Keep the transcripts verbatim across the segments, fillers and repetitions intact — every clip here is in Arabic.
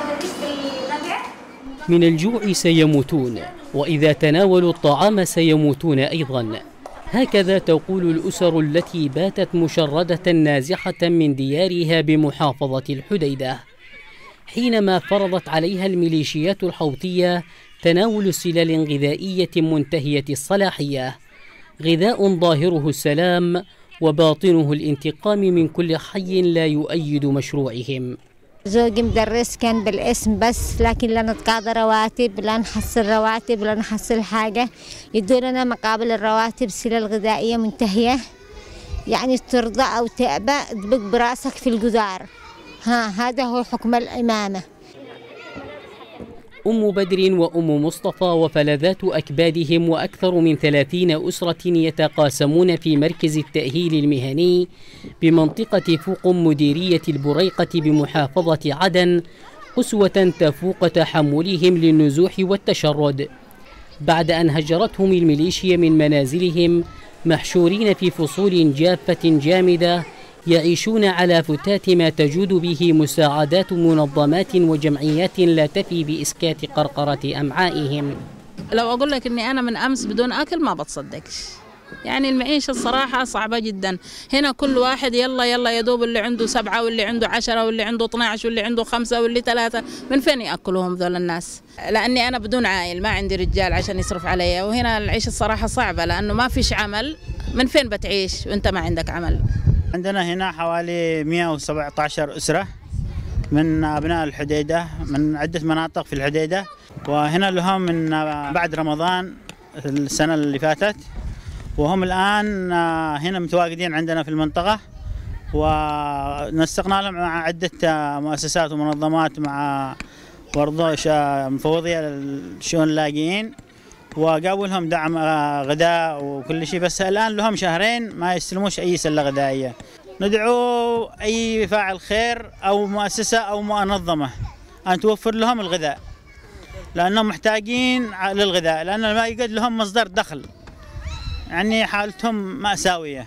من الجوع سيموتون، وإذا تناولوا الطعام سيموتون أيضا. هكذا تقول الأسر التي باتت مشردة نازحة من ديارها بمحافظة الحديدة، حينما فرضت عليها الميليشيات الحوثية تناول سلال غذائية منتهية الصلاحية، غذاء ظاهره السلام وباطنه الانتقام من كل حي لا يؤيد مشروعهم. زوجي مدرس كان بالاسم بس، لكن لا نتقاضى رواتب، لا نحصل رواتب، لا نحصل حاجة. يدوننا مقابل الرواتب سلال غذائية منتهية، يعني ترضى أو تأبى تدبق براسك في الجدار. ها هذا هو حكم الإمامة. أم بدر وأم مصطفى وفلذات أكبادهم وأكثر من ثلاثين أسرة يتقاسمون في مركز التأهيل المهني بمنطقة فوق مديرية البريقة بمحافظة عدن قسوة تفوق تحملهم للنزوح والتشرد، بعد أن هجرتهم الميليشيا من منازلهم محشورين في فصول جافة جامدة يعيشون على فتات ما تجود به مساعدات منظمات وجمعيات لا تفي بإسكات قرقرة أمعائهم. لو أقول لك أني أنا من أمس بدون أكل ما بتصدقش، يعني المعيشة الصراحة صعبة جدا. هنا كل واحد يلا يلا يدوب، اللي عنده سبعة واللي عنده عشرة واللي عنده اثني عشر واللي عنده خمسة واللي ثلاثة، من فين يأكلهم ذول الناس؟ لأني أنا بدون عائل، ما عندي رجال عشان يصرف علي، وهنا العيشة الصراحة صعبة لأنه ما فيش عمل. من فين بتعيش وأنت ما عندك عمل؟ عندنا هنا حوالي مئة وسبعة عشر أسرة من أبناء الحديدة من عدة مناطق في الحديدة، وهنا لهم من بعد رمضان السنة اللي فاتت، وهم الآن هنا متواجدين عندنا في المنطقة، ونسقنا لهم مع عدة مؤسسات ومنظمات مع برضه مفوضية للشؤون اللاجئين، وجابوا لهم دعم غذاء وكل شيء. بس الآن لهم شهرين ما يستلموش أي سلة غذائية. ندعو أي فاعل خير أو مؤسسة أو منظمة أن توفر لهم الغذاء، لأنهم محتاجين للغذاء، لأن ما يوجد لهم مصدر دخل، يعني حالتهم مأساوية.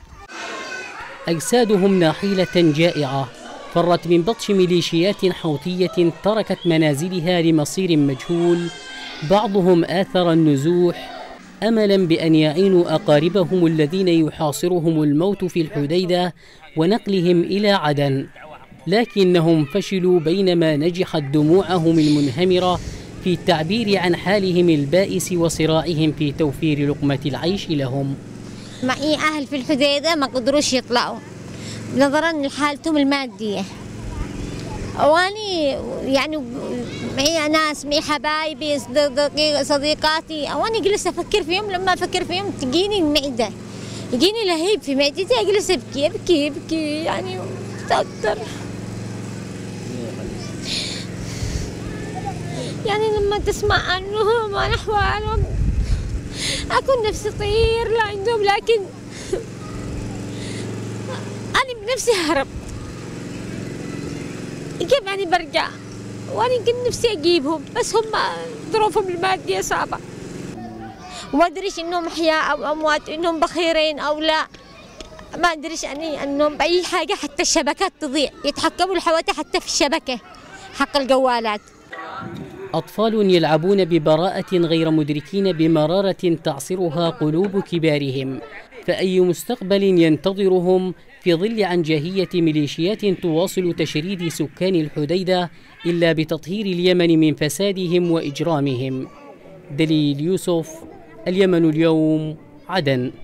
أجسادهم ناحيلة جائعة فرت من بطش ميليشيات حوثية تركت منازلها لمصير مجهول. بعضهم آثر النزوح أملا بأن يعينوا أقاربهم الذين يحاصرهم الموت في الحديدة ونقلهم إلى عدن، لكنهم فشلوا بينما نجحت دموعهم المنهمرة في التعبير عن حالهم البائس وصراعهم في توفير لقمة العيش لهم. معي أهل في الحديدة ما قدروش يطلعوا نظرا لحالتهم المادية، واني يعني معي ناس معي حبايبي صديقاتي، واني جلست افكر فيهم. لما افكر فيهم تجيني المعده، يجيني لهيب في معدتي، اجلس ابكي ابكي ابكي يعني اكثر. يعني لما تسمع عنهم وعن احوالهم اكون نفسي طير لعندهم، لكن انا بنفسي هرب. كيف يعني برجع؟ وانا كنت نفسي اجيبهم، بس هم ظروفهم الماديه صعبه، وما ادريش انهم احياء او اموات، انهم بخيرين او لا، ما ادريش اني انهم باي حاجه. حتى الشبكات تضيع، يتحكموا الحوادث حتى في الشبكه حق الجوالات. أطفال يلعبون ببراءة غير مدركين بمرارة تعصرها قلوب كبارهم، فأي مستقبل ينتظرهم في ظل عنجهية ميليشيات تواصل تشريد سكان الحديدة إلا بتطهير اليمن من فسادهم وإجرامهم. دليل يوسف، اليمن اليوم، عدن.